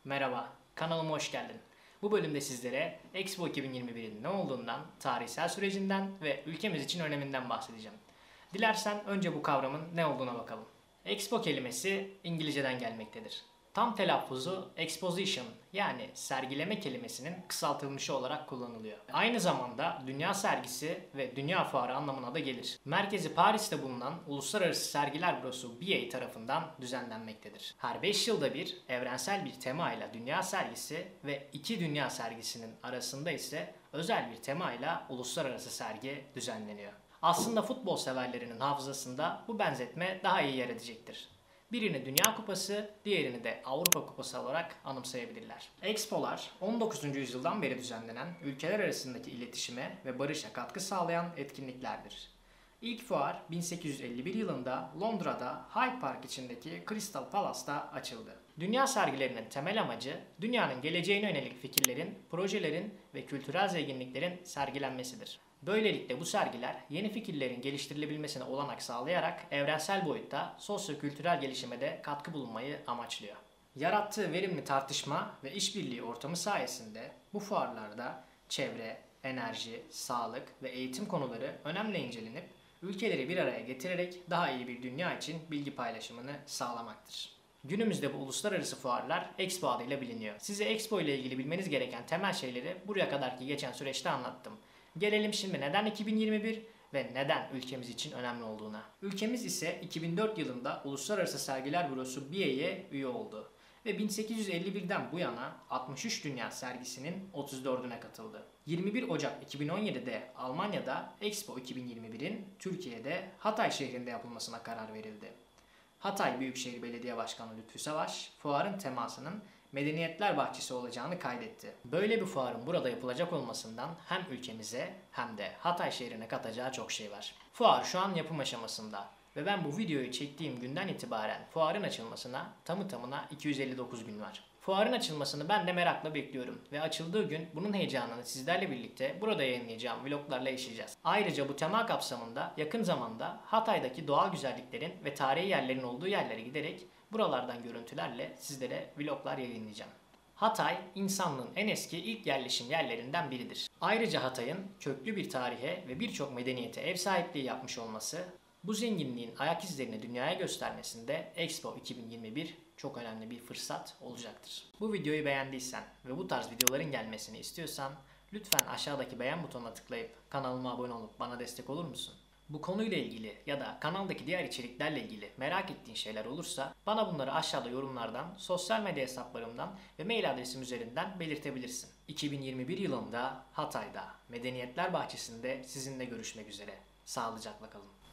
Merhaba, kanalıma hoş geldin. Bu bölümde sizlere Expo 2021'in ne olduğundan, tarihsel sürecinden ve ülkemiz için öneminden bahsedeceğim. Dilersen önce bu kavramın ne olduğuna bakalım. Expo kelimesi İngilizceden gelmektedir. Tam telaffuzu exposition yani sergileme kelimesinin kısaltılmışı olarak kullanılıyor. Aynı zamanda dünya sergisi ve dünya fuarı anlamına da gelir. Merkezi Paris'te bulunan Uluslararası Sergiler Bürosu BA tarafından düzenlenmektedir. Her 5 yılda bir evrensel bir tema ile dünya sergisi ve iki dünya sergisinin arasında ise özel bir tema ile uluslararası sergi düzenleniyor. Aslında futbol severlerinin hafızasında bu benzetme daha iyi yer edecektir. Birini Dünya Kupası, diğerini de Avrupa Kupası olarak anımsayabilirler. Expo'lar 19. yüzyıldan beri düzenlenen ülkeler arasındaki iletişime ve barışa katkı sağlayan etkinliklerdir. İlk fuar 1851 yılında Londra'da Hyde Park içindeki Crystal Palace'ta açıldı. Dünya sergilerinin temel amacı dünyanın geleceğine yönelik fikirlerin, projelerin ve kültürel zenginliklerin sergilenmesidir. Böylelikle bu sergiler yeni fikirlerin geliştirilebilmesine olanak sağlayarak evrensel boyutta sosyo-kültürel gelişime de katkı bulunmayı amaçlıyor. Yarattığı verimli tartışma ve işbirliği ortamı sayesinde bu fuarlarda çevre, enerji, sağlık ve eğitim konuları önemli incelenip ülkeleri bir araya getirerek daha iyi bir dünya için bilgi paylaşımını sağlamaktır. Günümüzde bu uluslararası fuarlar Expo adıyla biliniyor. Size Expo ile ilgili bilmeniz gereken temel şeyleri buraya kadarki geçen süreçte anlattım. Gelelim şimdi neden 2021 ve neden ülkemiz için önemli olduğuna. Ülkemiz ise 2004 yılında Uluslararası Sergiler Bürosu BA'ye üye oldu ve 1851'den bu yana 63 dünya sergisinin 34'üne katıldı. 21 Ocak 2017'de Almanya'da Expo 2021'in Türkiye'de Hatay şehrinde yapılmasına karar verildi. Hatay Büyükşehir Belediye Başkanı Lütfü Savaş, fuarın temasının Medeniyetler Bahçesi olacağını kaydetti. Böyle bir fuarın burada yapılacak olmasından hem ülkemize hem de Hatay şehrine katacağı çok şey var. Fuar şu an yapım aşamasında ve ben bu videoyu çektiğim günden itibaren fuarın açılmasına tamı tamına 259 gün var. Fuarın açılmasını ben de merakla bekliyorum ve açıldığı gün bunun heyecanını sizlerle birlikte burada yayınlayacağım vloglarla yaşayacağız. Ayrıca bu tema kapsamında yakın zamanda Hatay'daki doğal güzelliklerin ve tarihi yerlerin olduğu yerlere giderek buralardan görüntülerle sizlere vloglar yayınlayacağım. Hatay, insanlığın en eski ilk yerleşim yerlerinden biridir. Ayrıca Hatay'ın köklü bir tarihe ve birçok medeniyete ev sahipliği yapmış olması, bu zenginliğin ayak izlerini dünyaya göstermesinde Expo 2021 çok önemli bir fırsat olacaktır. Bu videoyu beğendiysen ve bu tarz videoların gelmesini istiyorsan lütfen aşağıdaki beğen butonuna tıklayıp kanalıma abone olup bana destek olur musun? Bu konuyla ilgili ya da kanaldaki diğer içeriklerle ilgili merak ettiğin şeyler olursa bana bunları aşağıda yorumlardan, sosyal medya hesaplarımdan ve mail adresim üzerinden belirtebilirsin. 2021 yılında Hatay'da Medeniyetler Bahçesi'nde sizinle görüşmek üzere. Sağlıcakla kalın.